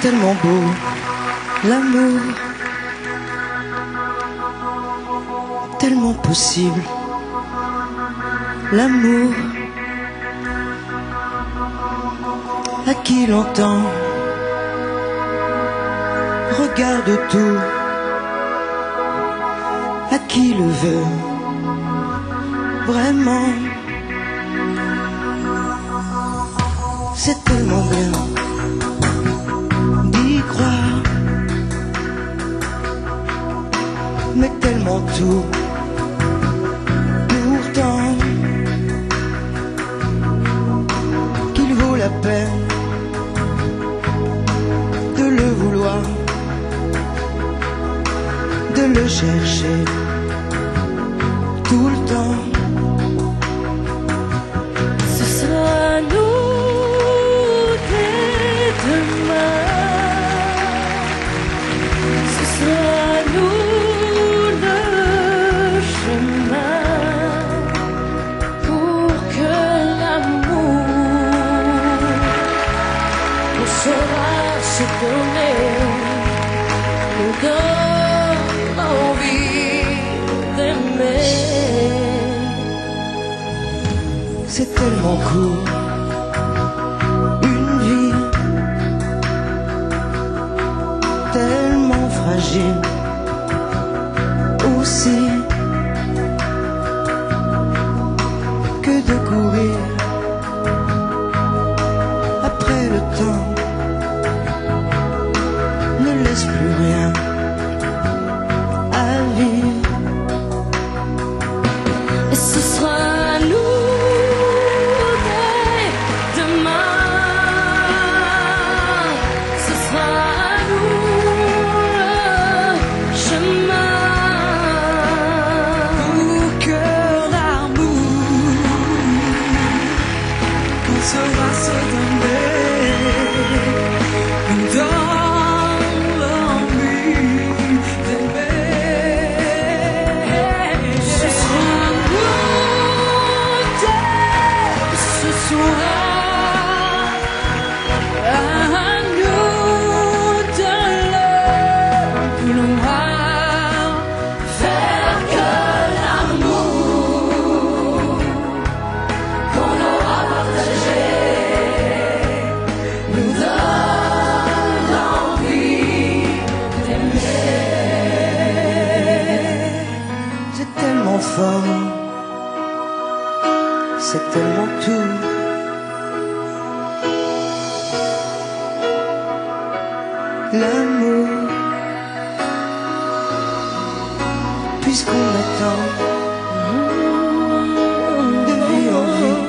tellement beau, l'amour, tellement possible, l'amour, à qui l'entend, regarde tout, à qui le veut, vraiment, c'est tellement bien d'y croire, mais tellement tout, pourtant, qu'il vaut la peine de le vouloir, de le chercher tout le temps. Ce sera nous dès demain, ce sera nous le chemin pour que l'amour qu'on saura se donner nous donne envie d'aimer. C'est tellement court, une vie tellement fragile aussi, que de courir après le temps ne laisse plus rien à vivre. Et ce sera nous dès demain, ce sera nous le chemin Pour que l'amour qu'on saura se donner nous donne l'envie d'aimer. Ce sera nous dès ce soir, à nous de le vouloir, faire que l'amour qu'on aura partagé nous donne l'envie d'aimer. C'est tellement fort, c'est tellement tout. L'amour, puisqu'on attend de vie en vie,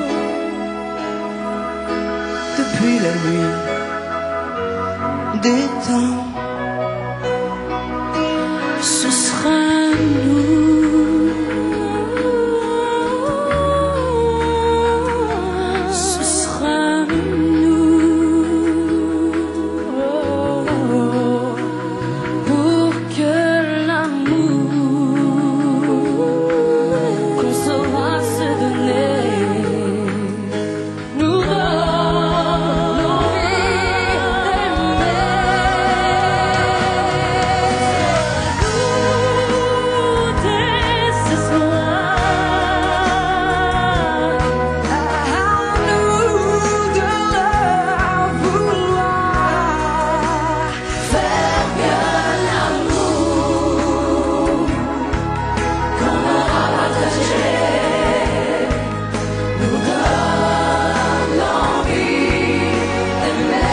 depuis la nuit des temps. Ce sera nous, ce sera nous, pour que l'amour qu'on saura se donner nous donne envie d'aimer. Dès ce soir, à nous de le vouloir, faire que l'amour qu'on aura partagé nous donne l'envie d'aimer.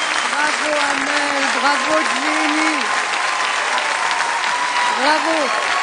Bravo Amel, bravo Jenny, bravo.